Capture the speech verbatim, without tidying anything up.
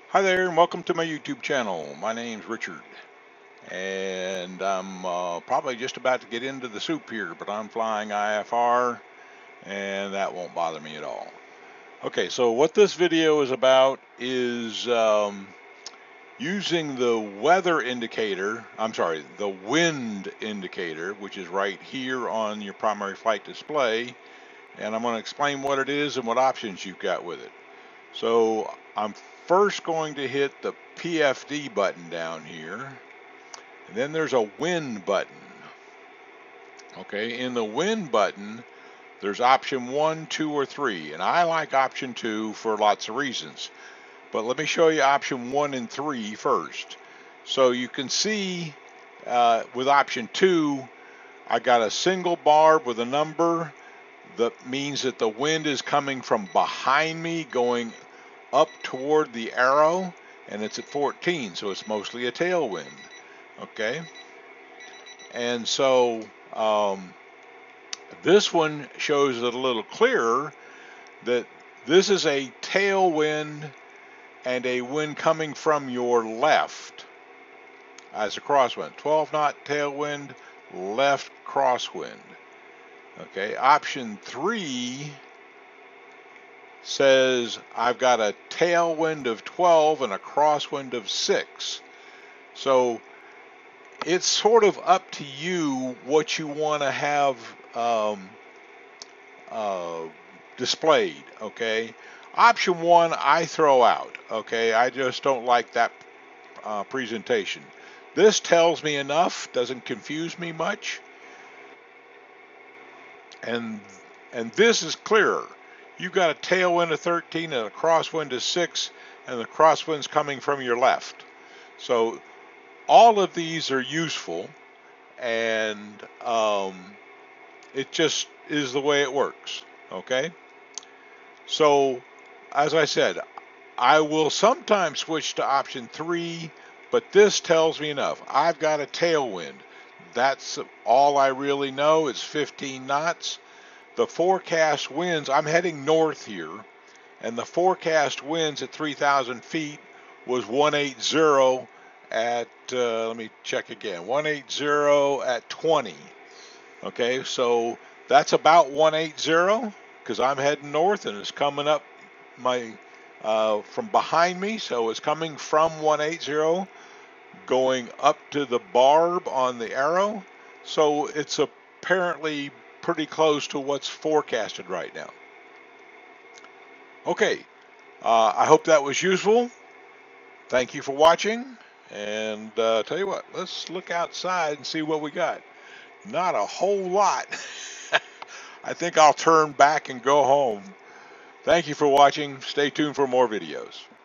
Hi there, and welcome to my YouTube channel. My name's Richard, and I'm uh, probably just about to get into the soup here, but I'm flying I F R, and that won't bother me at all. Okay, so what this video is about is um, using the weather indicator, I'm sorry, the wind indicator, which is right here on your primary flight display, and I'm going to explain what it is and what options you've got with it. So I'm first going to hit the P F D button down here, and then there's a wind button. Okay, in the wind button, there's option one, two, or three, and I like option two for lots of reasons. But let me show you option one and three first. So you can see uh, with option two, I got a single barb with a number that means that the wind is coming from behind me going up toward the arrow, and it's at fourteen, so it's mostly a tailwind. Okay, and so um, this one shows it a little clearer that this is a tailwind and a wind coming from your left as a crosswind. twelve knot tailwind, left crosswind. Okay, option three says I've got a tailwind of twelve and a crosswind of six. So it's sort of up to you what you want to have um, uh, displayed. Okay, option one I throw out. Okay, I just don't like that uh, presentation. This tells me enough, doesn't confuse me much, and and this is clearer. You've got a tailwind of thirteen and a crosswind of six, and the crosswind's coming from your left. So all of these are useful, and um, it just is the way it works. Okay? So, as I said, I will sometimes switch to option three, but this tells me enough. I've got a tailwind. That's all I really know. It's fifteen knots. The forecast winds, I'm heading north here, and the forecast winds at three thousand feet was one eighty at, uh, let me check again, one eighty at twenty. Okay, so that's about one eighty because I'm heading north and it's coming up my uh, from behind me, so it's coming from one eighty going up to the barb on the arrow. So it's apparently pretty close to what's forecasted right now. Okay, uh, I hope that was useful. Thank you for watching, and uh, tell you what, let's look outside and see what we got. Not a whole lot. I think I'll turn back and go home. Thank you for watching. Stay tuned for more videos.